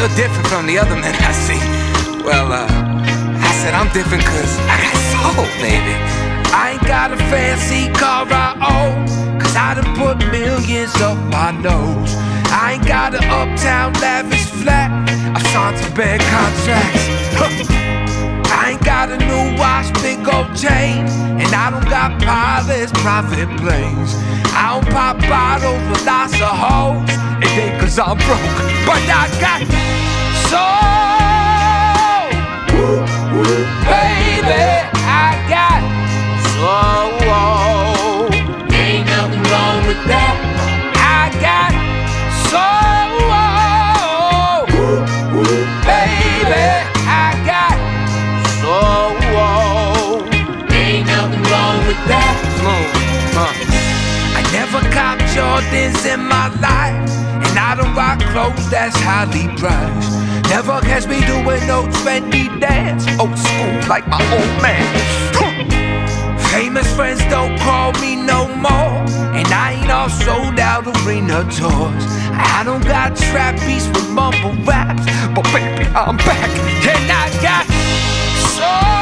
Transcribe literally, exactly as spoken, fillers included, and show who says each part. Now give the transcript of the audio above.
Speaker 1: you're different from the other men I see. Well, uh, I said I'm different cause I got soul, baby. I ain't got a fancy car I own, cause I done put millions up my nose. I ain't got an uptown lavish flat, I've signed some bad contracts. I ain't got a new watch, big old chain, and I don't got pilots, private planes. I don't pop bottles with lots of hoes, it ain't cause I'm broke, but I got soul, baby, I got soul. Ain't nothing wrong with that. I got soul, baby, I got soul. Ain't nothing wrong with that. I never copped Jordans in my life, and I don't rock clothes that's highly priced. Never catch me doing no trendy dance, old school like my old man. Famous friends don't call me no more, and I ain't all sold out arena tours. I don't got trap beats with mumble raps, but baby I'm back, and I got soul.